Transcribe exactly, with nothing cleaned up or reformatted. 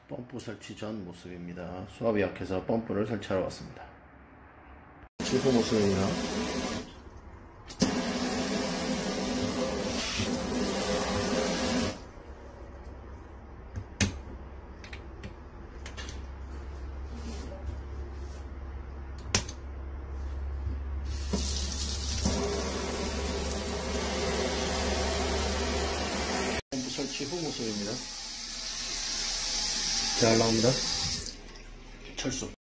펌프 설치 전 모습입니다. 수압이 약해서 펌프를 설치하러 왔습니다. 후 모습입니다. 펌프 설치 후 모습입니다. 잘 나옵니다. 철수.